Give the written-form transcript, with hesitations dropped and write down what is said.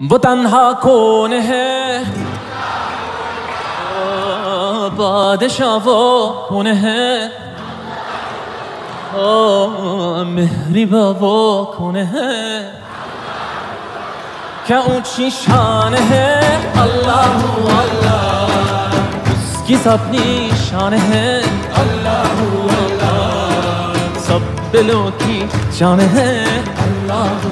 वो तन्हा कौन है, बादशाह वो कौन है, मेहरिबा वो कौन है, क्या ऊंची शान है। अल्लाह अल्लाह उसकी सब निशान है। अल्लाह अल्लाह सब दिलों की जान है। अल्लाह